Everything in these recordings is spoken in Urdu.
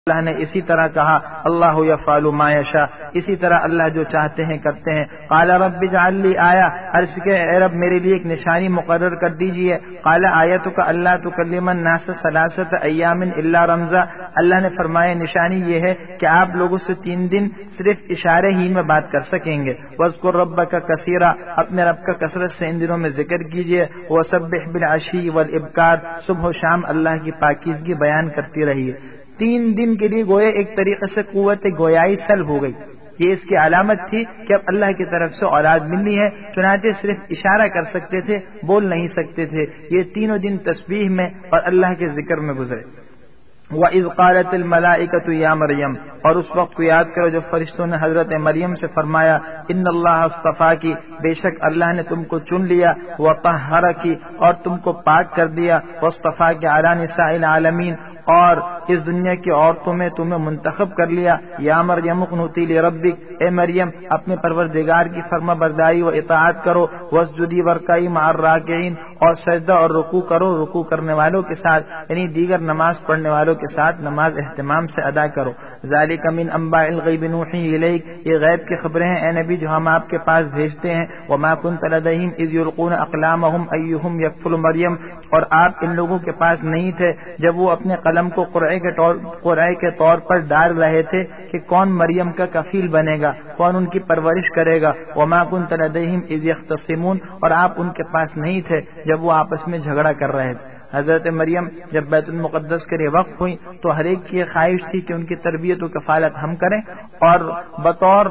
اللہ نے اسی طرح کہا اللہ یفعل ما یشاء، اسی طرح اللہ جو چاہتے ہیں کرتے ہیں۔ قال رب اجعل لی آیہ، عرض کے اے رب میرے لیے ایک نشانی مقرر کر دیجئے۔ قال آیتک اللہ تکلم الناس ثلاثۃ ایام الا رمزا، اللہ نے فرمایا نشانی یہ ہے کہ آپ لوگوں سے 3 دن صرف اشارے ہی میں بات کر سکیں گے۔ واذکر ربک کثیرا، اپنے رب کا کثرت سے ان دنوں میں ذکر کیجئے۔ وسبح بالعشی والابکار، صبح و شام اللہ کی پاکیزگی بیان کرتی رہیے۔ 3 دن کے لیے گویا ایک طریقے سے قوت گویائی سلب ہو گئی، یہ اس کی علامت تھی کہ اب اللہ کی طرف سے اولاد ملنی ہے، چنانچہ صرف اشارہ کر سکتے تھے، بول نہیں سکتے تھے۔ یہ 3 دن تسبیح میں اور اللہ کے ذکر میں گزرے۔ وَإِذْ قَالَتِ الْمَلَائِكَةُ يَا مَرْيَمَ، اور اس وقت کو یاد کرو جب فرشتوں نے حضرت مریم سے فرمایا ان اللہ اصطفاکی، بے شک اللہ نے تم کو چن لیا، وطہرکی، اور تم کو پاک کر دیا، واصطفاکی علی نساء العالمین، اور اس دنیا کی عورتوں میں تمہیں منتخب کر لیا۔ یا مریم اقنتی لربک، اے مریم اپنے پروردگار کی فرما برداری و اطاعت کرو۔ واسجدی ورکعی مع الراکعین، اور سجدہ اور رکوع کرو رکوع کرنے والوں کے ساتھ، یعنی دیگر نماز پڑھنے والوں کے ساتھ نماز اہتمام سے ادا کرو۔ ذالک من انباء الغیب نوحی الیک، یہ غیب کی خبریں ہیں اے نبی جو ہم آپ کے پاس بھیجتے ہیں۔ وما کنت لدیہم اذ یلقون اقلامہم ایہم یکفل مریم، اور آپ ان لوگوں کے پاس نہیں تھے جب وہ اپنے قلم کو قرعے کے طور پر ڈال رہے تھے کہ کون مریم کا کفیل بنے گا، کون ان کی پرورش کرے گا۔ وما کنت لدیہم اذ یختصمون، اور آپ ان کے پاس نہیں تھے جب وہ آپس میں جھگڑا کر رہے تھے۔ حضرت مریم جب بیت المقدس کے لیے وقف ہوئی تو ہر ایک کی یہ خواہش تھی کہ ان کی تربیت و کفالت ہم کریں، اور بطور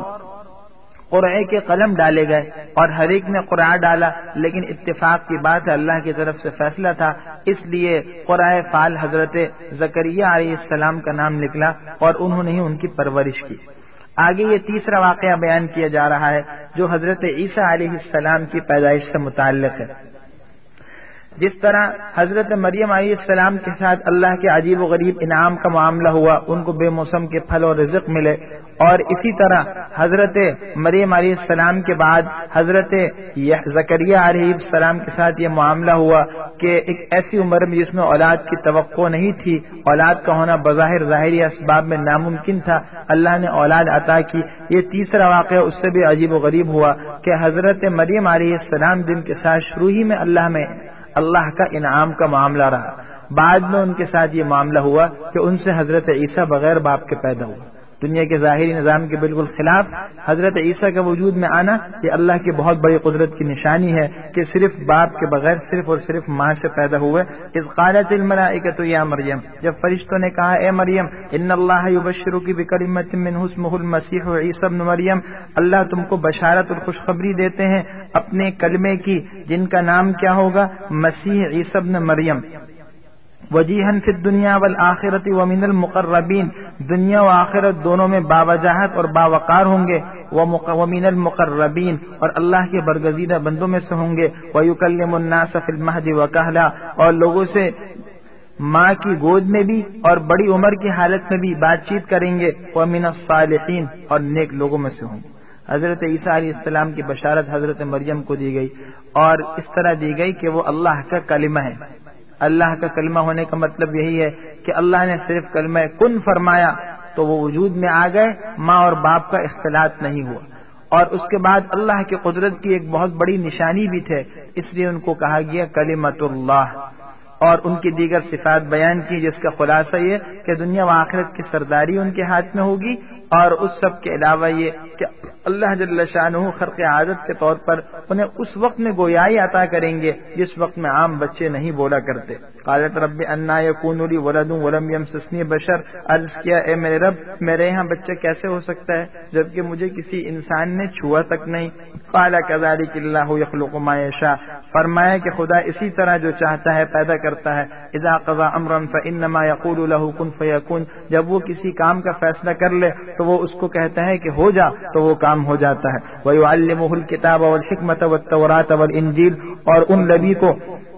قرعے کے قلم ڈالے گئے اور ہر ایک نے قرعہ ڈالا، لیکن اتفاق کی بات ہے اللہ کی طرف سے فیصلہ تھا، اس لیے قرعہ فال حضرت زکریا علیہ السلام کا نام نکلا اور انہوں نے ہی ان کی پرورش کی۔ آگے یہ تیسرا واقعہ بیان کیا جا رہا ہے جو حضرت عیسیٰ علیہ السلام کی پیدائش سے متعلق ہے۔ جس طرح حضرت مریم علیہ السلام کے ساتھ اللہ کے عجیب و غریب انعام کا معاملہ ہوا، ان کو بے موسم کے پھل اور رزق ملے، اور اسی طرح حضرت مریم علیہ السلام کے بعد حضرت زکریا علیہ السلام کے ساتھ یہ معاملہ ہوا کہ ایک ایسی عمر میں جس میں اولاد کی توقع نہیں تھی، اولاد کا ہونا بظاہر ظاہری اسباب میں ناممکن تھا، اللہ نے اولاد عطا کی۔ یہ تیسرا واقعہ اس سے بھی عجیب و غریب ہوا کہ حضرت مریم علیہ السلام جن کے ساتھ شروع ہی میں اللہ کا انعام کا معاملہ رہا، بعد میں ان کے ساتھ یہ معاملہ ہوا کہ ان سے حضرت عیسیٰ بغیر باپ کے پیدا ہوا۔ دنیا کے ظاہری نظام کے بالکل خلاف حضرت عیسیٰ کا وجود میں آنا یہ اللہ کی بہت بڑی قدرت کی نشانی ہے کہ صرف باپ کے بغیر صرف اور صرف ماں سے پیدا ہوئے۔ اذ قالت الملائکۃ یا مریم، جب فرشتوں نے کہا اے مریم ان اللہ یبشرک بکلمۃ منہ اسمہ المسیح عیسی ابن مریم، اللہ تم کو بشارت اور خوشخبری دیتے ہیں اپنے کلمے کی جن کا نام کیا ہوگا، مسیح عیسی ابن مریم۔ وجیہن فی الدنیا والآخرۃ ومن المقربین، دنیا و آخرت دونوں میں باوجاہت اور باوقار ہوں گے، ومن المقربین، اور اللہ کے برگزیدہ بندوں میں سے ہوں گے، ویکلم الناس فی المہد وکہلا، اور لوگوں سے ماں کی گود میں بھی اور بڑی عمر کی حالت میں بھی بات چیت کریں گے، ومن الصالحین، اور نیک لوگوں میں سے ہوں گے۔ حضرت عیسیٰ علیہ السلام کی بشارت حضرت مریم کو دی گئی اور اس طرح دی گئی کہ وہ اللہ کا کلمہ ہے۔ اللہ کا کلمہ ہونے کا مطلب یہی ہے کہ اللہ نے صرف کلمہ کن فرمایا تو وہ وجود میں آ گئے، ماں اور باپ کا اختلاط نہیں ہوا، اور اس کے بعد اللہ کی قدرت کی ایک بہت بڑی نشانی بھی تھے، اس لیے ان کو کہا گیا کلمۃ اللہ، اور ان کی دیگر صفات بیان کی جس کا خلاصہ یہ کہ دنیا و آخرت کی سرداری ان کے ہاتھ میں ہوگی، اور اس سب کے علاوہ یہ کہ اللہ جل شانہ خرق عادت کے طور پر انہیں اس وقت میں گویائی عطا کریں گے جس وقت میں عام بچے نہیں بولا کرتے۔ قالت رب انا یکون لی ولد ولم یمسسنی بشر، عرض کیا اے میرے رب میرے یہاں بچہ کیسے ہو سکتا ہے جبکہ مجھے کسی انسان نے چھوا تک نہیں۔ قال کذلک اللہ یخلق ما یشاء، فرمایا کہ خدا اسی طرح جو چاہتا ہے پیدا کرتا ہے۔ اذا قضى امرا فانما یقول له کن فیکون، جب وہ کسی کام کا فیصلہ کر لے تو وہ اس کو کہتا ہے کہ ہو جا تو وہ کام ہو جاتا ہے۔ وَيُعَلِّمُهُ الْكِتَابَ وَالْحِكْمَةَ وَالتَّوْرَاةَ وَالْإِنْجِيلَ، اور ان نبی کو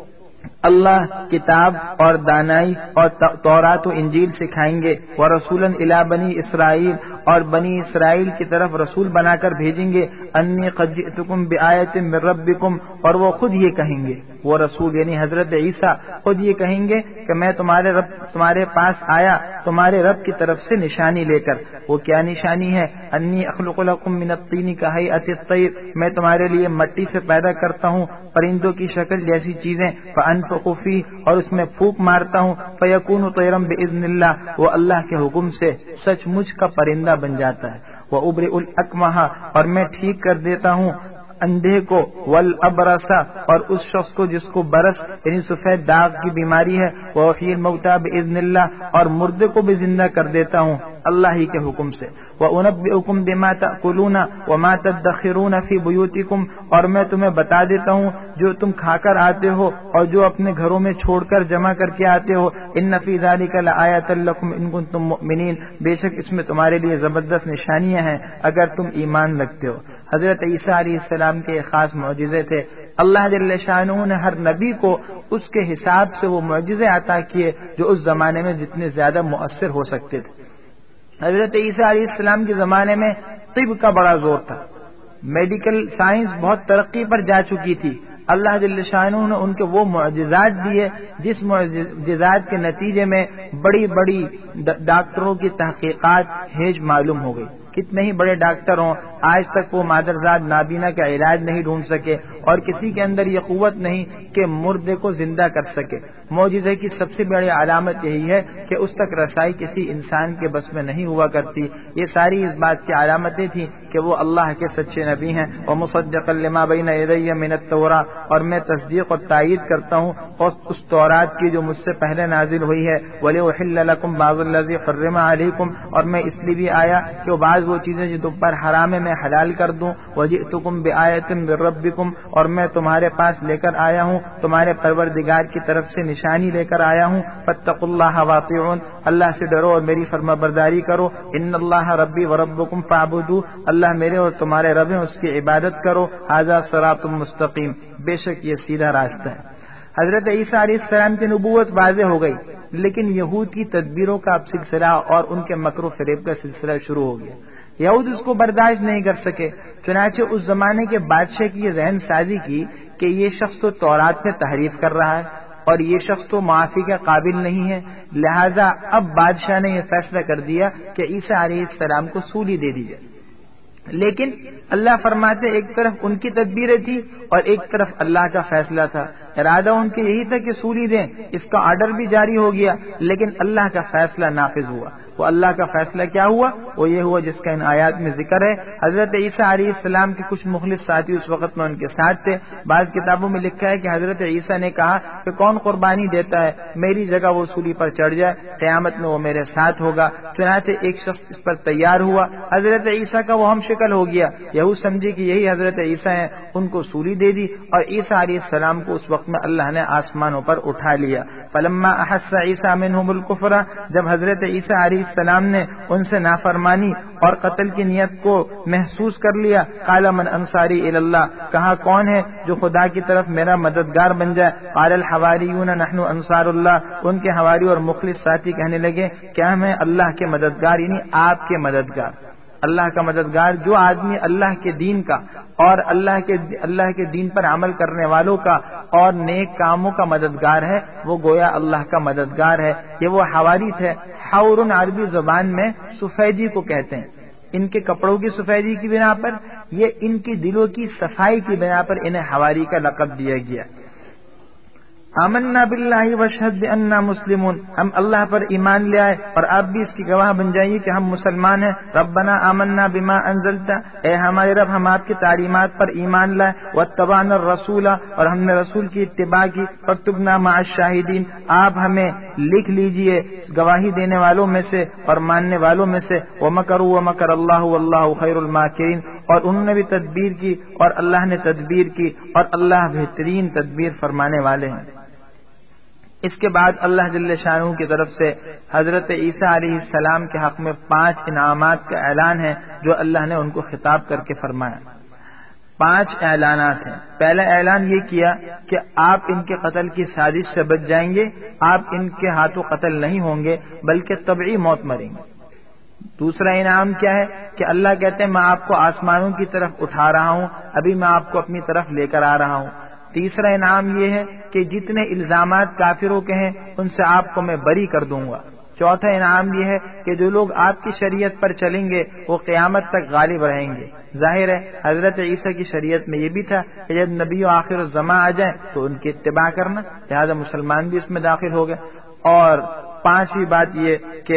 اللہ کتاب اور دانائی اور تورات و انجیل سکھائیں گے، وَرَسُولًا إِلَى بَنِي إِسْرَائِيل، اور بنی اسرائیل کی طرف رسول بنا کر بھیجیں گے، انی قد جئتکم بآیۃ من ربکم، اور وہ خود یہ کہیں گے، وہ رسول یعنی حضرت عیسیٰ خود یہ کہیں گے کہ میں تمہارے پاس آیا تمہارے رب کی طرف سے نشانی لے کر۔ وہ کیا نشانی ہے؟ انی اخلق لکم من الطین کہیئۃ الطیر، میں تمہارے لیے مٹی سے پیدا کرتا ہوں پرندوں کی شکل جیسی چیزیں، فانفخ فیہ، اور اس میں پھونک مارتا ہوں، فیکون طیرا باذن اللہ، وہ اللہ کے حکم سے سچ مچ کا پرندہ بن جاتا ہے۔ وابرئ الاکمہ، اور میں ٹھیک کر دیتا ہوں اندھے کو، والابرص، اور اس شخص کو جس کو برس یعنی سفید داغ کی بیماری ہے، واحیی الموتى باذن اللہ، اور مردے کو بھی زندہ کر دیتا ہوں اللہ ہی کے حکم سے۔ وانبئکم بما تاکلون وما تدخرون فی بیوتکم، اور میں تمہیں بتا دیتا ہوں جو تم کھا کر آتے ہو اور جو اپنے گھروں میں چھوڑ کر جمع کر کے آتے ہو۔ ان فی ذلک لآیۃ لکم ان کنتم مؤمنین، بے شک اس میں تمہارے لیے زبردست نشانیاں ہیں اگر تم ایمان رکھتے ہو۔ حضرت عیسیٰ علیہ السلام کے خاص معجزے تھے، اللہ جل شانہ نے ہر نبی کو اس کے حساب سے وہ معجزے عطا کیے جو اس زمانے میں جتنے زیادہ مؤثر ہو سکتے تھے۔ حضرت عیسیٰ علیہ السلام کے زمانے میں طب کا بڑا زور تھا، میڈیکل سائنس بہت ترقی پر جا چکی تھی۔ اللہ جل شانہ نے ان کے وہ معجزات دیے جس معجزات کے نتیجے میں بڑی بڑی ڈاکٹروں کی تحقیقات ہیج معلوم ہو گئی۔ کتنے ہی بڑے ڈاکٹر ہوں، آج تک وہ مادرزاد نابینا کا علاج نہیں ڈھونڈ سکے، اور کسی کے اندر یہ قوت نہیں کہ مردے کو زندہ کر سکے۔ معجزے کی سب سے بڑی علامت یہی ہے کہ اس تک رسائی کسی انسان کے بس میں نہیں ہوا کرتی۔ یہ ساری اس بات کی علامتیں تھیں کہ وہ اللہ کے سچے نبی ہیں۔ ومصدقا لما بین یدی من التوراۃ، اور میں تصدیق اور تائید کرتا ہوں اس تورات کی جو مجھ سے پہلے نازل ہوئی ہے۔ وَلِأُحِلَّ لَكُمْ بَعْضَ الَّذِي حُرِّمَ عَلَيْكُمْ، اور میں اس لیے بھی آیا کہ وہ بعض وہ چیزیں جو تم پر حرام ہے میں حلال کر دوں۔ وَجِئْتُكُمْ بِآیَةٍ مِّن رَّبِّكُمْ، اور میں تمہارے پاس لے کر آیا ہوں تمہارے پروردگار کی طرف سے نشانی لے کر آیا ہوں۔ فَاتَّقُوا اللَّهَ وَأَطِیعُونِ، اللہ سے ڈرو اور میری فرما برداری کرو۔ ان اللہ ربی وربکم فاعبدوہ، اللہ میرے اور تمہارے رب ہیں اس کی عبادت کرو۔ ھذا صراط مستقیم، بے شک یہ سیدھا راستہ ہے۔ حضرت عیسیٰ علیہ السلام کی نبوت واضح ہو گئی، لیکن یہود کی تدبیروں کا اب سلسلہ اور ان کے مکر و فریب کا سلسلہ شروع ہو گیا۔ یہود اس کو برداشت نہیں کر سکے، چنانچہ اس زمانے کے بادشاہ کی یہ ذہن سازی کی کہ یہ شخص تو تورات میں تحریف کر رہا ہے اور یہ شخص تو معافی کے قابل نہیں ہے، لہذا اب بادشاہ نے یہ فیصلہ کر دیا کہ عیسیٰ علیہ السلام کو سولی دے دی جائے۔ لیکن اللہ فرماتے ایک طرف ان کی تدبیریں تھی اور ایک طرف اللہ کا فیصلہ تھا۔ ارادہ ان کے یہی تھا کہ سولی دیں، اس کا آرڈر بھی جاری ہو گیا، لیکن اللہ کا فیصلہ نافذ ہوا۔ وہ اللہ کا فیصلہ کیا ہوا؟ وہ یہ ہوا جس کا ان آیات میں ذکر ہے۔ حضرت عیسیٰ علیہ السلام کے کچھ مخلص ساتھی اس وقت میں ان کے ساتھ تھے۔ بعض کتابوں میں لکھا ہے کہ حضرت عیسیٰ نے کہا کہ کون قربانی دیتا ہے، میری جگہ وہ سولی پر چڑھ جائے، قیامت میں وہ میرے ساتھ ہوگا۔ چنانچہ ایک شخص اس پر تیار ہوا، حضرت عیسیٰ کا وہ ہم شکل ہو گیا۔ یہود سمجھے کہ یہی حضرت عیسیٰ ہیں، ان کو سولی دے دی اور عیسیٰ علیہ السلام کو اس وقت میں اللہ نے آسمانوں پر اٹھا لیا۔ فلما احس عیسیٰ منہم الکفر، جب حضرت عیسیٰ علیہ السلام نے ان سے نافرمانی اور قتل کی نیت کو محسوس کر لیا، قال من انصاری الی اللہ، کہا کون ہے جو خدا کی طرف میرا مددگار بن جائے؟ قال الحواریون نحن انصار اللہ، ان کے حواری اور مخلص ساتھی کہنے لگے کیا ہم ہیں اللہ کے مددگار، یعنی آپ کے مددگار۔ اللہ کا مددگار جو آدمی اللہ کے دین کا اور اللہ کے دین پر عمل کرنے والوں کا اور نیک کاموں کا مددگار ہے، وہ گویا اللہ کا مددگار ہے۔ یہ وہ حواری تھے۔ حور عربی زبان میں سفیدی کو کہتے ہیں۔ ان کے کپڑوں کی سفیدی کی بنا پر، یہ ان کی دلوں کی صفائی کی بنا پر انہیں حواری کا لقب دیا گیا۔ آمنا باللہ واشہد بأننا مسلمون، ہم اللہ پر ایمان لے آئے اور آپ بھی اس کی گواہ بن جائیے کہ ہم مسلمان ہیں۔ ربنا آمنا بما انزلت، اے ہمارے رب ہم آپ کی تعلیمات پر ایمان لائے۔ واتبعنا الرسول، اور ہم نے رسول کی اتباع کی۔ فاکتبنا مع الشاہدین، آپ ہمیں لکھ لیجئے گواہی دینے والوں میں سے اور ماننے والوں میں سے۔ ومکروا ومکر اللہ واللہ خیر الماکرین، اور انہوں نے بھی تدبیر کی اور اللہ نے تدبیر کی اور اللہ بہترین تدبیر فرمانے والے ہیں۔ اس کے بعد اللہ جل شانہ کی طرف سے حضرت عیسیٰ علیہ السلام کے حق میں 5 انعامات کا اعلان ہے جو اللہ نے ان کو خطاب کر کے فرمایا۔ 5 اعلانات ہیں۔ پہلا اعلان یہ کیا کہ آپ ان کے قتل کی سازش سے بچ جائیں گے، آپ ان کے ہاتھوں قتل نہیں ہوں گے بلکہ طبعی موت مریں گے۔ دوسرا انعام کیا ہے کہ اللہ کہتے ہیں میں آپ کو آسمانوں کی طرف اٹھا رہا ہوں، ابھی میں آپ کو اپنی طرف لے کر آ رہا ہوں۔ تیسرا انعام یہ ہے کہ جتنے الزامات کافروں کے ہیں ان سے آپ کو میں بری کر دوں گا۔ چوتھا انعام یہ ہے کہ جو لوگ آپ کی شریعت پر چلیں گے وہ قیامت تک غالب رہیں گے۔ ظاہر ہے حضرت عیسیٰ کی شریعت میں یہ بھی تھا کہ جب نبی و آخر الزمان آ جائیں تو ان کی اتباع کرنا، لہذا مسلمان بھی اس میں داخل ہو گئے۔ اور پانچویں بات یہ کہ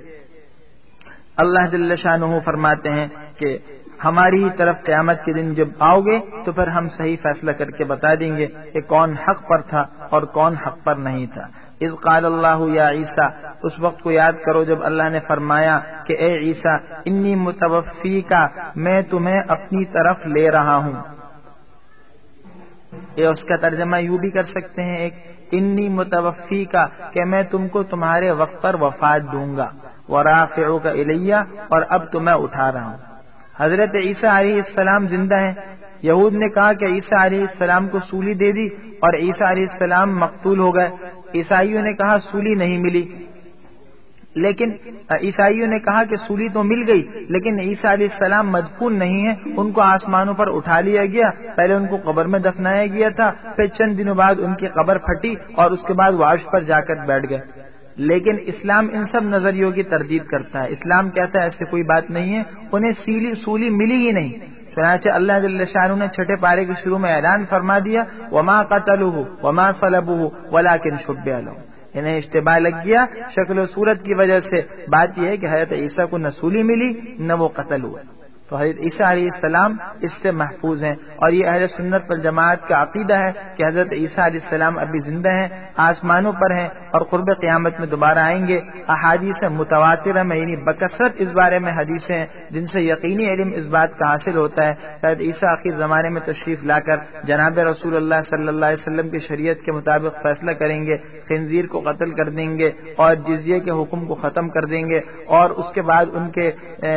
اللہ جل شانہ فرماتے ہیں کہ ہماری طرف قیامت کے دن جب آؤ گے تو پھر ہم صحیح فیصلہ کر کے بتا دیں گے کہ کون حق پر تھا اور کون حق پر نہیں تھا۔ اذ قال اللہ یا عیسیٰ، اس وقت کو یاد کرو جب اللہ نے فرمایا کہ اے عیسیٰ انی متوفیکا، میں تمہیں اپنی طرف لے رہا ہوں۔ یہ اس کا ترجمہ یوں بھی کر سکتے ہیں، ایک انی متوفیکا کہ میں تم کو تمہارے وقت پر وفات دوں گا، ورافعک الیہ، اور اب تمہیں اٹھا رہا ہوں۔ حضرت عیسیٰ علیہ السلام زندہ ہیں۔ یہود نے کہا کہ عیسیٰ علیہ السلام کو سولی دے دی اور عیسیٰ علیہ السلام مقتول ہو گئے۔ عیسائیوں نے کہا سولی نہیں ملی، لیکن عیسائیوں نے کہا کہ سولی تو مل گئی لیکن عیسیٰ علیہ السلام مدفون نہیں ہیں، ان کو آسمانوں پر اٹھا لیا گیا۔ پہلے ان کو قبر میں دفنایا گیا تھا، پھر چند دنوں بعد ان کی قبر پھٹی اور اس کے بعد وہ عرش پر جا کر بیٹھ گئے۔ لیکن اسلام ان سب نظریوں کی تردید کرتا ہے۔ اسلام کہتا ہے ایسے کوئی بات نہیں ہے، انہیں سولی ملی ہی نہیں۔ چنانچہ اللہ جل شانہ نے چھٹے پارے کے شروع میں اعلان فرما دیا وما قتلوه وما صلبوه ولكن شبه لهم، انہیں اشتباہ لگ گیا شکل و صورت کی وجہ سے۔ بات یہ ہے کہ حضرت عیسیٰ کو نہ سولی ملی نہ وہ قتل ہوئے، تو حضرت عیسیٰ علیہ السلام اس سے محفوظ ہیں۔ اور یہ اہل سنت پر جماعت کا عقیدہ ہے کہ حضرت عیسیٰ علیہ السلام ابھی زندہ ہیں، آسمانوں پر ہیں اور قرب قیامت میں دوبارہ آئیں گے۔ احادیث متواترہ میں یعنی بکثرت اس بارے میں حدیثیں ہیں جن سے یقینی علم اس بات کا حاصل ہوتا ہے کہ حضرت عیسیٰ آخر زمانے میں تشریف لا کر جناب رسول اللہ صلی اللہ علیہ وسلم کی شریعت کے مطابق فیصلہ کریں گے، خنزیر کو قتل کر دیں گے اور جزیے کے حکم کو ختم کر دیں گے، اور اس کے بعد ان کے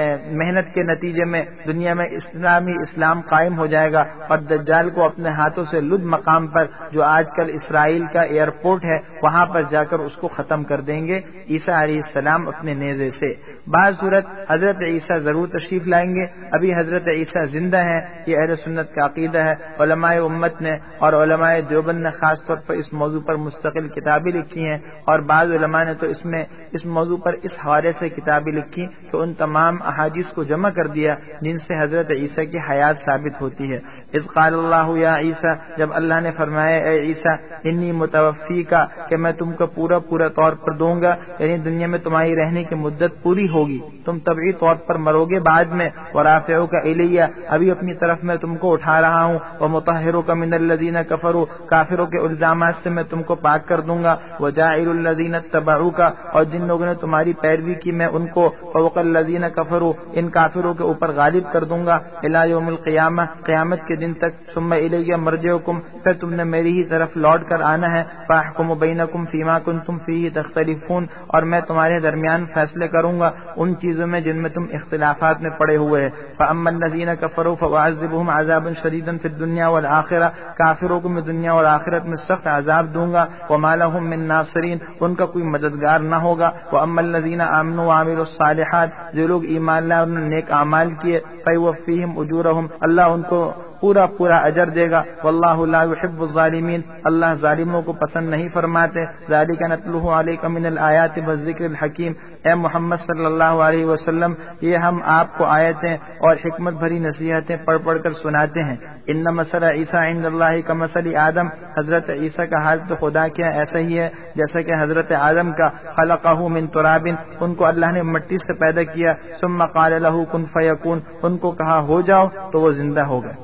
محنت کے نتیجے میں دنیا میں اسلام قائم ہو جائے گا، اور دجال کو اپنے ہاتھوں سے لد مقام پر جو آج کل اسرائیل کا ایئرپورٹ ہے وہاں پر جا کر اس کو ختم کر دیں گے عیسیٰ علیہ السلام اپنے نیزے سے۔ بعض صورت حضرت عیسیٰ ضرور تشریف لائیں گے، ابھی حضرت عیسیٰ زندہ ہیں، یہ اہل سنت کا عقیدہ ہے۔ علماء امت نے اور علماء دیوبند نے خاص طور پر اس موضوع پر مستقل کتابیں لکھی ہیں، اور بعض علماء نے تو اس موضوع پر اس حوالے سے کتابیں لکھی کہ ان تمام احادیث کو جمع کر دیا جن سے حضرت عیسیٰ کی حیات ثابت ہوتی ہے۔ اذ قال اللہ یا عیسیٰ، جب اللہ نے فرمایا اے عیسیٰ انی متوفیکا کہ میں تم کو پورا طور پر دوں گا، یعنی دنیا میں تمہاری رہنے کی مدت پوری ہوگی، تم طبعی طور پر مرو گے بعد میں، ورافعک الیہ، ابھی اپنی طرف میں تم کو اٹھا رہا ہوں، ومطہرک من الذین کفروا، کافروں کے الزامات سے میں تم کو پاک کر دوں گا، وجاعل الذین اتبعوک، اور جن لوگوں نے تمہاری پیروی کی میں ان کو فوق الذین کفروا، ان کافروں کے اوپر غالب کر دوں گا، الی یوم القیامہ، قیامت کے دن تک، ثم الی مرجعکم، پھر تم نے میری ہی طرف لوٹ کر آنا ہے، فاحکم بینکم فیما کنتم فیہ تختلفون، اور میں تمہارے درمیان فیصلے کروں گا ان چیزوں میں جن میں تم اختلافات میں پڑے ہوئے ہیں۔ فاما الذین کفروا فاعذبهم عذابا شدیدا فی الدنیا والآخرہ، کافروں کو میں دنیا اور آخرت میں سخت عذاب دوں گا، وما لهم من ناصرین، ان کا کوئی مددگار نہ ہوگا۔ واما الذین آمنوا وعملوا الصالحات، جو لوگ ایمان لائے اور انہوں نے نیک اعمال کیے، فیوفیہم اجورہم، اللہ ان کو پورا اجر دے گا، واللہ لا يحب الظالمین، اللہ ظالموں کو پسند نہیں فرماتے۔ ذالک نتلوہ علیک من الآیات والذکر الحکیم، اے محمد صلی اللہ علیہ وسلم یہ ہم آپ کو آیتیں اور حکمت بھری نصیحتیں پڑھ کر سناتے ہیں۔ ان مثل عیسیٰ عند اللہ کمثل آدم، حضرت عیسیٰ کا حال تو خدا کے ایسا ہی ہے جیسا کہ حضرت آدم کا، خلقہ من تراب، ان کو اللہ نے مٹی سے پیدا کیا، ثم قال له کن فیکون، ان کو کہا ہو جاؤ تو وہ زندہ ہو گئے۔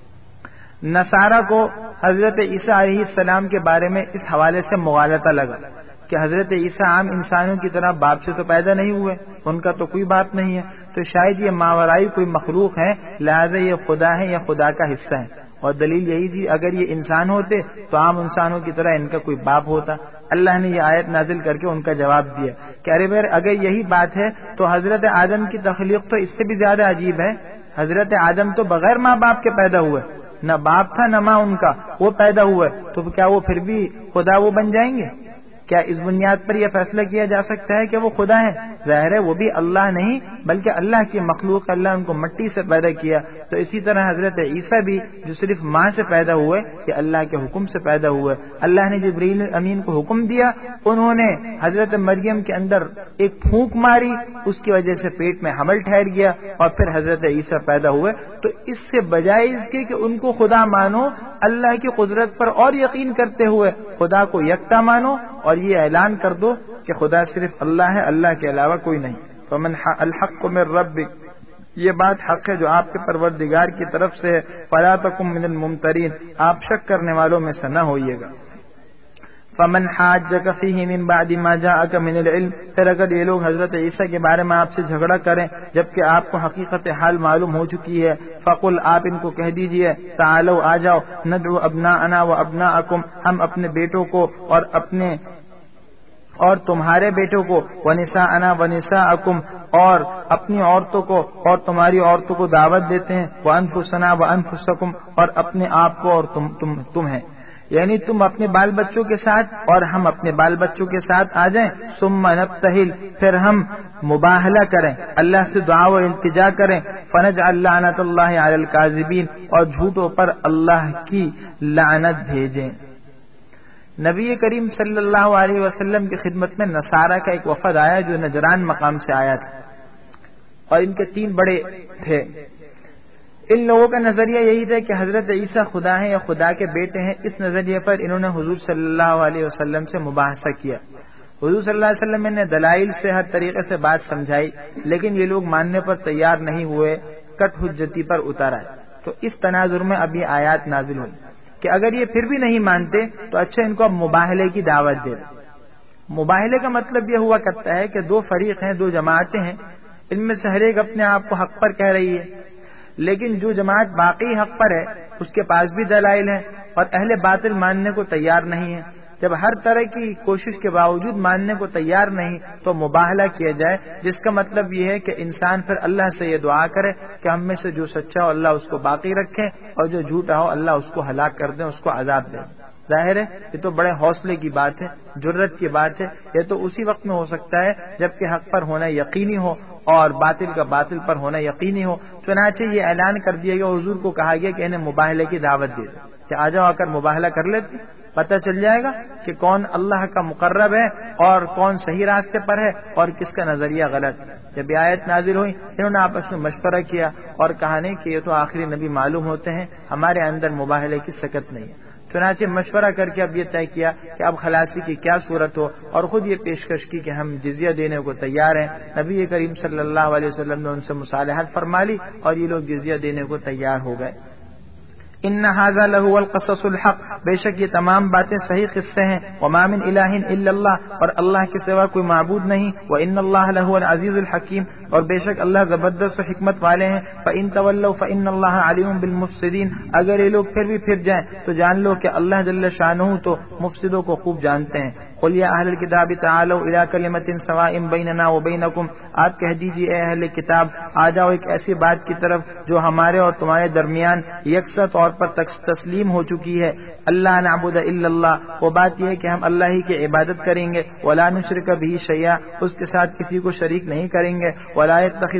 نصارہ کو حضرت عیسیٰ علیہ السلام کے بارے میں اس حوالے سے مغالطہ لگا کہ حضرت عیسیٰ عام انسانوں کی طرح باپ سے تو پیدا نہیں ہوئے، ان کا تو کوئی باپ نہیں ہے، تو شاید یہ ماورائی کوئی مخلوق ہے، لہذا یہ خدا ہے یا خدا کا حصہ ہے۔ اور دلیل یہی تھی اگر یہ انسان ہوتے تو عام انسانوں کی طرح ان کا کوئی باپ ہوتا۔ اللہ نے یہ آیت نازل کر کے ان کا جواب دیا کہ ارے بھائی اگر یہی بات ہے تو حضرت آدم کی تخلیق تو اس سے بھی زیادہ عجیب ہے۔ حضرت آدم تو بغیر ماں باپ کے پیدا ہوئے، نہ باپ تھا نہ ماں ان کا، وہ پیدا ہوئے، تو کیا وہ پھر بھی خدا وہ بن جائیں گے؟ کیا اس بنیاد پر یہ فیصلہ کیا جا سکتا ہے کہ وہ خدا ہیں؟ ظاہر ہے وہ بھی اللہ نہیں بلکہ اللہ کی مخلوق، اللہ ان کو مٹی سے پیدا کیا تو اسی طرح حضرت عیسیٰ بھی جو صرف ماں سے پیدا ہوئے کہ اللہ کے حکم سے پیدا ہوئے، اللہ نے جبرائیل امین کو حکم دیا، انہوں نے حضرت مریم کے اندر ایک پھونک ماری، اس کی وجہ سے پیٹ میں حمل ٹھہر گیا اور پھر حضرت عیسیٰ پیدا ہوئے۔ تو اس سے بجائے اس کے کہ ان کو خدا مانو، اللہ کی قدرت پر اور یقین کرتے ہوئے خدا کو یکتا مانو اور یہ اعلان کر دو کہ خدا صرف اللہ ہے، اللہ کے علاوہ کوئی نہیں۔ فمن الحق من ربک، یہ بات حق ہے جو آپ کے پروردگار کی طرف سے ہے، فلا تکن من الممترین، آپ شک کرنے والوں میں سے نہ ہوئیے گا۔ فمن حاجک فیہ من بعد ما جاءک من العلم، پھر اگر یہ لوگ حضرت عیسیٰ کے بارے میں آپ سے جھگڑا کریں جبکہ آپ کو حقیقت حال معلوم ہو چکی ہے، فقل، آپ ان کو کہہ دیجئے، تعالوا، آ جاؤ، ندعو ابناءنا و ابناءکم، ہم اپنے بیٹوں کو اور تمہارے بیٹوں کو، ونساءنا ونساءکم، اور اپنی عورتوں کو اور تمہاری عورتوں کو دعوت دیتے ہیں، وانفسنا وانفسکم، اور اپنے آپ کو اور تمہیں، یعنی تم اپنے بال بچوں کے ساتھ اور ہم اپنے بال بچوں کے ساتھ آ جائیں، ثم نبتہل، پھر ہم مباہلہ کریں، اللہ سے دعا و التجا کریں، فنجعل لعنت اللہ علی الکاذبین، اور جھوٹوں پر اللہ کی لعنت بھیجیں۔ نبی کریم صلی اللہ علیہ وسلم کی خدمت میں نصارہ کا ایک وفد آیا جو نجران مقام سے آیا تھا، اور ان کے 3 بڑے تھے۔ ان لوگوں کا نظریہ یہی تھا کہ حضرت عیسیٰ خدا ہیں یا خدا کے بیٹے ہیں۔ اس نظریے پر انہوں نے حضور صلی اللہ علیہ وسلم سے مباحثہ کیا۔ حضور صلی اللہ علیہ وسلم نے دلائل سے ہر طریقے سے بات سمجھائی، لیکن یہ لوگ ماننے پر تیار نہیں ہوئے، کٹ حجتی پر اتر آئے۔ تو اس تناظر میں اب یہ آیات نازل ہوئی کہ اگر یہ پھر بھی نہیں مانتے تو اچھا ان کو اب مباہلے کی دعوت دے۔ مباہلے کا مطلب یہ ہوا کرتا ہے کہ 2 فریق ہیں، 2 جماعتیں ہیں، ان میں سے ہر ایک اپنے آپ کو حق پر کہہ رہی ہے، لیکن جو جماعت باقی حق پر ہے اس کے پاس بھی دلائل ہیں اور اہل باطل ماننے کو تیار نہیں ہے۔ جب ہر طرح کی کوشش کے باوجود ماننے کو تیار نہیں تو مباہلہ کیا جائے، جس کا مطلب یہ ہے کہ انسان پھر اللہ سے یہ دعا کرے کہ ہم میں سے جو سچا ہو اللہ اس کو باقی رکھے اور جو جھوٹا ہو اللہ اس کو ہلاک کر دیں، اس کو عذاب دیں۔ ظاہر ہے یہ تو بڑے حوصلے کی بات ہے، جرت کی بات ہے۔ یہ تو اسی وقت میں ہو سکتا ہے جبکہ حق پر ہونا یقینی ہو اور باطل کا باطل پر ہونا یقینی ہو۔ چنانچہ یہ اعلان کر دیا گیا، حضور کو کہا گیا کہ انہیں مباہلے کی دعوت دے دیں کہ آ جاؤ، آ کر مباہلہ کر لیتے، پتہ چل جائے گا کہ کون اللہ کا مقرب ہے اور کون صحیح راستے پر ہے اور کس کا نظریہ غلط ہے۔ جب یہ آیت نازل ہوئی انہوں نے آپس میں مشورہ کیا اور کہا نہیں کہ یہ تو آخری نبی معلوم ہوتے ہیں، ہمارے اندر مباہلے کی سکت نہیں ہے۔ چنانچہ مشورہ کر کے اب یہ طے کیا کہ اب خلاصی کی کیا صورت ہو، اور خود یہ پیشکش کی کہ ہم جزیہ دینے کو تیار ہیں۔ نبی کریم صلی اللہ علیہ وسلم نے ان سے مصالحت فرما لی اور یہ لوگ جزیہ دینے کو تیار ہو گئے۔ ان ھذا لہو القصص الحق، بے شک یہ تمام باتیں صحیح قصے ہیں۔ وما من الہ الا اللہ، اور اللہ کے سوا کوئی معبود نہیں۔ وان اللہ لہو العزیز الحکیم، اور بے شک اللہ زبردست و حکمت والے ہیں۔ فان تولوا فان اللہ علیم بالمفسدین، اگر یہ لوگ پھر بھی پھر جائیں تو جان لو کہ اللہ جل شانہ تو مفسدوں کو خوب جانتے ہیں۔ قل یا اہل الکتاب تعالوا الی کلمۃ سواء بیننا وبینکم، آپ کہہ دیجیے اے اہل کتاب آ جاؤ ایک ایسی بات کی طرف جو ہمارے اور تمہارے درمیان یکساں طور پر تسلیم ہو چکی ہے۔ اللہ نعبد الا اللہ، وہ بات یہ ہے کہ ہم اللہ ہی کی عبادت کریں گے، ولا نشرک بہ شیئا، اس کے ساتھ کسی کو شریک نہیں کریں گے، ولا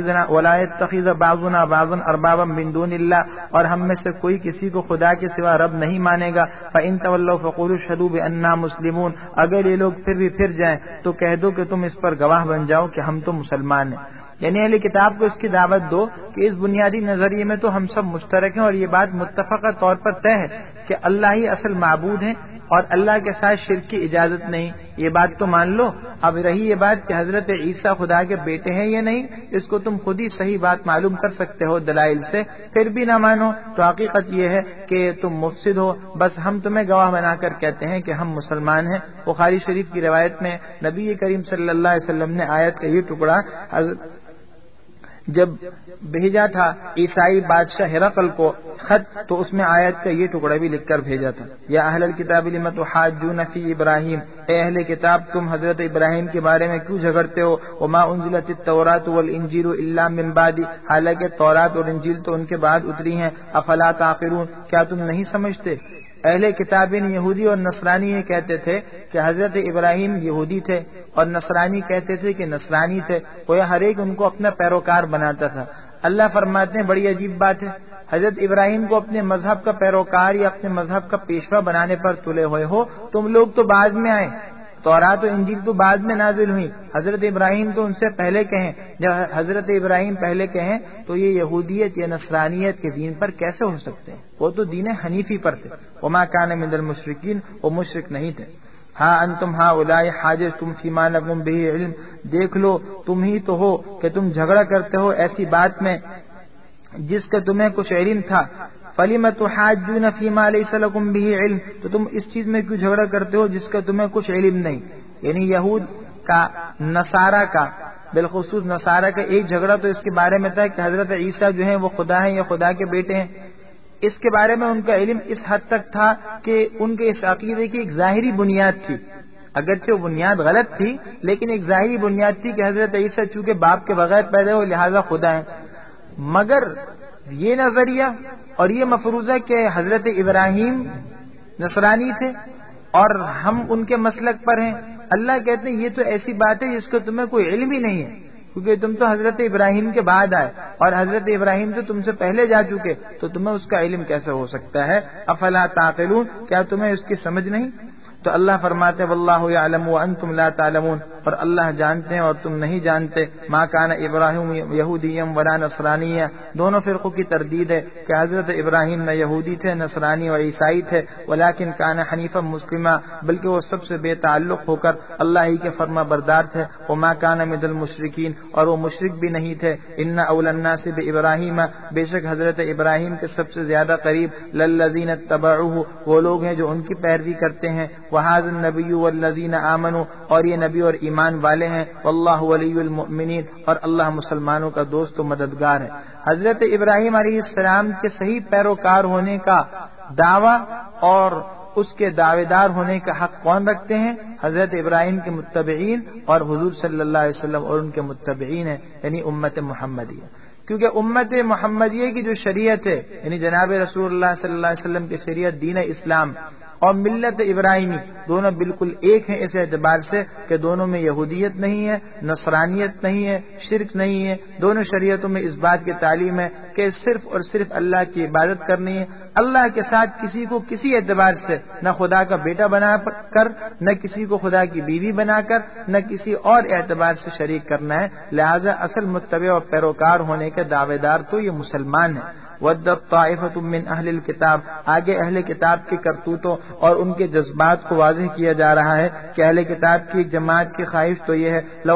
يتخذ بعضنا بعضا اربابا من دون اللہ، اور ہم میں سے کوئی کسی کو خدا کے سوا رب نہیں مانے گا۔ فإن تولوا فقولوا اشهدوا بأننا مسلمون، اگر یہ لوگ پھر بھی پھر جائیں تو کہہ دو کہ تم اس پر گواہ بن جاؤ کہ ہم تو مسلمان ہیں۔ یعنی اہل کتاب کو اس کی دعوت دو کہ اس بنیادی نظریے میں تو ہم سب مشترک ہیں اور یہ بات متفقہ طور پر طے ہے کہ اللہ ہی اصل معبود ہیں اور اللہ کے ساتھ شرک کی اجازت نہیں، یہ بات تو مان لو۔ اب رہی یہ بات کہ حضرت عیسیٰ خدا کے بیٹے ہیں یا نہیں، اس کو تم خود ہی صحیح بات معلوم کر سکتے ہو دلائل سے، پھر بھی نہ مانو تو حقیقت یہ ہے کہ تم مفسد ہو، بس ہم تمہیں گواہ بنا کر کہتے ہیں کہ ہم مسلمان ہیں۔ بخاری شریف کی روایت میں نبی کریم صلی اللہ علیہ وسلم نے آیت کا یہ ٹکڑا جب بھیجا تھا عیسائی بادشاہ ہرقل کو خط، تو اس میں آیت کا یہ ٹکڑا بھی لکھ کر بھیجا تھا، یا اہل الکتاب لم تحاجون فی ابراہیم، اے اہل کتاب تم حضرت ابراہیم کے بارے میں کیوں جھگڑتے ہو؟ وما انزلت التوراۃ والانجیل الا من بعد، حالانکہ تورات اور انجیل تو ان کے بعد اتری ہیں۔ افلا تعقلون، کیا تم نہیں سمجھتے؟ اہل کتابین یہودی اور نصرانی یہ کہتے تھے کہ حضرت ابراہیم یہودی تھے اور نصرانی کہتے تھے کہ نصرانی تھے، وہ ہر ایک ان کو اپنا پیروکار بناتا تھا۔ اللہ فرماتے ہیں بڑی عجیب بات ہے، حضرت ابراہیم کو اپنے مذہب کا پیروکار یا اپنے مذہب کا پیشوا بنانے پر تلے ہوئے ہو. تم لوگ تو بعد میں آئے، تورات و انجیل تو بعد میں نازل ہوئی، حضرت ابراہیم تو ان سے پہلے کہیں. جب حضرت ابراہیم پہلے کہیں تو یہ یہودیت یا نصرانیت کے دین پر کیسے ہو سکتے ہیں؟ وہ تو دین حنیفی پر تھے. وما کان من المشرکین، وہ مشرک نہیں تھے. ہاں انتم ہؤلاء حاججتم فیما لکم بہ علم، دیکھ لو تم ہی تو ہو کہ تم جھگڑا کرتے ہو ایسی بات میں جس کا تمہیں کچھ علم تھا. فلم تحاجون فیما لیس لکم بہ علم، تو تم اس چیز میں کیوں جھگڑا کرتے ہو جس کا تمہیں کچھ علم نہیں. یعنی یہود کا، نصارہ کا، بالخصوص نصارہ کا ایک جھگڑا تو اس کے بارے میں تھا کہ حضرت عیسیٰ جو ہیں وہ خدا ہیں یا خدا کے بیٹے ہیں. اس کے بارے میں ان کا علم اس حد تک تھا کہ ان کے اس عقیدے کی ایک ظاہری بنیاد تھی، اگرچہ وہ بنیاد غلط تھی لیکن ایک ظاہری بنیاد تھی کہ حضرت عیسیٰ چونکہ باپ کے بغیر پیدا ہوئے لہذا خدا ہیں. مگر یہ نظریہ اور یہ مفروضہ کہ حضرت ابراہیم نصرانی تھے اور ہم ان کے مسلک پر ہیں، اللہ کہتے ہیں یہ تو ایسی بات ہے جس کا تمہیں کوئی علم ہی نہیں ہے، کیونکہ تم تو حضرت ابراہیم کے بعد آئے اور حضرت ابراہیم تو تم سے پہلے جا چکے، تو تمہیں اس کا علم کیسے ہو سکتا ہے؟ افلا تعقلون، کیا تمہیں اس کی سمجھ نہیں؟ تو اللہ فرماتے واللہ یعلم وانتم لا تعلمون، اور اللہ جانتے ہیں اور تم نہیں جانتے. ما کان ابراہیم یہودیا ولا نصرانیا، دونوں فرقوں کی تردید ہے کہ حضرت ابراہیم نہ یہودی تھے، نصرانی اور عیسائی تھے، ولیکن کان حنیفا مسلما، بلکہ وہ سب سے بے تعلق ہو کر اللہ ہی کے فرما بردار تھے. وما کان من المشرکین، اور وہ مشرک بھی نہیں تھے. ان اول الناس بابراہیم، بے شک حضرت ابراہیم کے سب سے زیادہ قریب للذین اتبعوه، وہ لوگ ہیں جو ان کی پیروی کرتے ہیں. وهذا النبی والذین آمنوا، اور یہ نبی اور ایمان والے ہیں. واللہ ولی المؤمنین، اور اللہ مسلمانوں کا دوست و مددگار ہے. حضرت ابراہیم علیہ السلام کے صحیح پیروکار ہونے کا دعویٰ اور اس کے دعوے دار ہونے کا حق کون رکھتے ہیں؟ حضرت ابراہیم کے متبعین اور حضور صلی اللہ علیہ وسلم اور ان کے متبعین ہیں، یعنی امت محمدیہ. کیونکہ امت محمدیہ کی جو شریعت ہے، یعنی جناب رسول اللہ صلی اللہ علیہ وسلم کی شریعت، دین اسلام اور ملت ابراہیمی، دونوں بالکل ایک ہیں اس اعتبار سے کہ دونوں میں یہودیت نہیں ہے، نصرانیت نہیں ہے، شرک نہیں ہے. دونوں شریعتوں میں اس بات کی تعلیم ہے کہ صرف اور صرف اللہ کی عبادت کرنی ہے، اللہ کے ساتھ کسی کو کسی اعتبار سے نہ خدا کا بیٹا بنا کر، نہ کسی کو خدا کی بیوی بنا کر، نہ کسی اور اعتبار سے شریک کرنا ہے. لہذا اصل متبع اور پیروکار ہونے کے دعوے دار تو یہ مسلمان ہیں. وَدَّتْ طَائِفَةٌ مِّنْ أَهْلِ الْكِتَابِ، آگے اہل کتاب کے کرتوتوں اور ان کے جذبات کو واضح کیا جا رہا ہے کہ اہل کتاب کی ایک جماعت کی خواہش تو یہ ہے لَوْ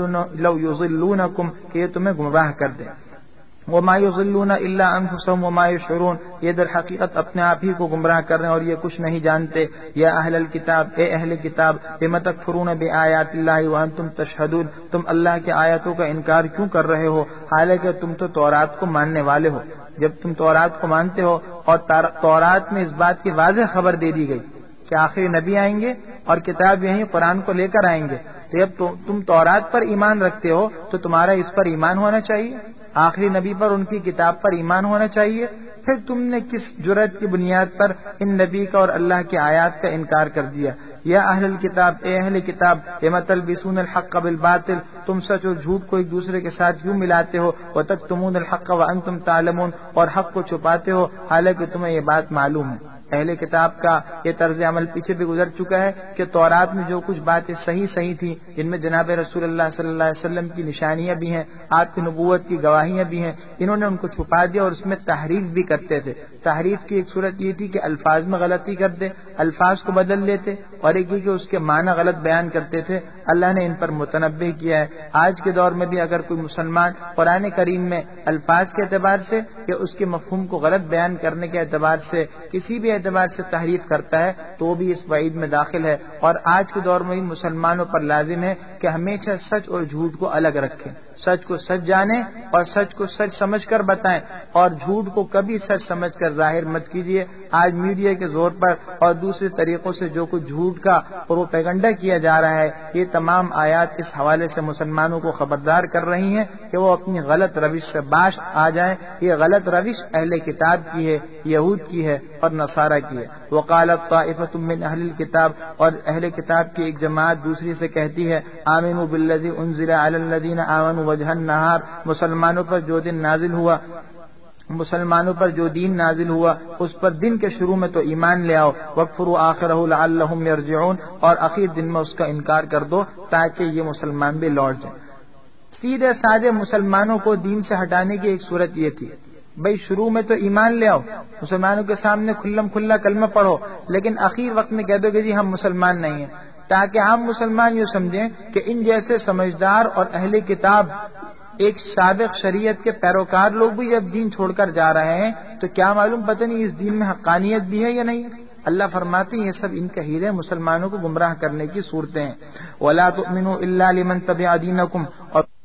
يُضِلُّونَكُمْ، کہ یہ تمہیں گمراہ کر دیں. وَمَا يُضِلُّونَ إِلَّا أَنفُسَهُمْ وَمَا يَشْعُرُونَ، یہ در حقیقت اپنے آپ ہی کو گمراہ کر رہے ہیں اور یہ کچھ نہیں جانتے. یا اہل الکتاب، اے اہل کتاب، بِمَ تَكْفُرُونَ بِآيَاتِ اللَّهِ وَأَنْتُمْ تَشْهَدُونَ، تم اللہ کی آیاتوں کا انکار کیوں کر رہے ہو حالانکہ تم تو تورات کو ماننے والے ہو. جب تم تورات کو مانتے ہو اور تورات میں اس بات کی واضح خبر دے دی گئی کہ آخری نبی آئیں گے اور کتاب یہیں قرآن کو لے کر آئیں گے، تو جب تم تورات پر ایمان رکھتے ہو تو تمہارا اس پر ایمان ہونا چاہیے، آخری نبی پر، ان کی کتاب پر ایمان ہونا چاہیے. پھر تم نے کس جرأت کی بنیاد پر ان نبی کا اور اللہ کی آیات کا انکار کر دیا؟ یا اہل الکتاب، اے اہل کتاب، لِمَ تَلْبِسُونَ الْحَقَّ بِالْبَاطِلِ، تم سچ اور جھوٹ کو ایک دوسرے کے ساتھ کیوں ملاتے ہو؟ وَتَكْتُمُونَ الْحَقَّ وَأَنْتُمْ تَعْلَمُونَ، اور حق کو چھپاتے ہو حالانکہ تمہیں یہ بات معلوم ہے. اہل کتاب کا یہ طرز عمل پیچھے بھی گزر چکا ہے کہ تورات میں جو کچھ باتیں صحیح تھیں، جن میں جناب رسول اللہ صلی اللہ علیہ وسلم کی نشانیاں بھی ہیں، آپ کی نبوت کی گواہیاں بھی ہیں، انہوں نے ان کو چھپا دیا اور اس میں تحریف بھی کرتے تھے. تحریف کی ایک صورت یہ تھی کہ الفاظ میں غلطی کرتے، الفاظ کو بدل لیتے، اور ایک یہ کہ اس کے معنی غلط بیان کرتے تھے. اللہ نے ان پر متنبہ کیا ہے. آج کے دور میں بھی اگر کوئی مسلمان قرآن کریم میں الفاظ کے اعتبار سے یا اس کے مفہوم کو غلط بیان کرنے کے اعتبار سے کسی بھی اعتبار سے تحریف کرتا ہے تو وہ بھی اس وعید میں داخل ہے. اور آج کے دور میں بھی مسلمانوں پر لازم ہے کہ ہمیشہ سچ اور جھوٹ کو الگ رکھیں، سچ کو سچ جانیں اور سچ کو سچ سمجھ کر بتائیں، اور جھوٹ کو کبھی سچ سمجھ کر ظاہر مت کیجیے. آج میڈیا کے زور پر اور دوسرے طریقوں سے جو کچھ جھوٹ کا پروپیگنڈا کیا جا رہا ہے، یہ تمام آیات اس حوالے سے مسلمانوں کو خبردار کر رہی ہیں کہ وہ اپنی غلط روش سے باز آ جائیں. یہ غلط روش اہل کتاب کی ہے، یہود کی ہے اور نصارہ کی ہے. وقالت طائفۃ من اہل الکتاب، اور اہل کتاب کی ایک جماعت دوسری سے کہتی ہے آمنوا بالذی انزل علی الذین آمنوا وجہ النہار، مسلمانوں پر جو دن نازل ہوا مسلمانوں پر جو دین نازل ہوا اس پر دن کے شروع میں تو ایمان لے آؤ، وَاكْفُرُوا آخِرَهُ لَعَلَّهُمْ يَرْجِعُونَ، اور آخر دن میں اس کا انکار کر دو تاکہ یہ مسلمان بھی لوٹ جائیں۔ سیدھے سادے مسلمانوں کو دین سے ہٹانے کی ایک صورت یہ تھی، بھئی شروع میں تو ایمان لے آؤ، مسلمانوں کے سامنے کھلم کھلا کلمہ پڑھو، لیکن آخر وقت میں کہہ دو کہ جی ہم مسلمان نہیں ہیں، تاکہ عام مسلمان یہ سمجھیں کہ ان جیسے سمجھدار اور اہل کتاب ایک سابق شریعت کے پیروکار لوگ بھی جب دین چھوڑ کر جا رہے ہیں تو کیا معلوم پتہ نہیں اس دین میں حقانیت بھی ہے یا نہیں۔ اللہ فرماتے ہیں یہ سب ان کے ہیلے مسلمانوں کو گمراہ کرنے کی صورتیں ہیں۔ وَلَا تُؤْمِنُوا إِلَّا لِمَن تَبِعَ دِينَكُمْ، اور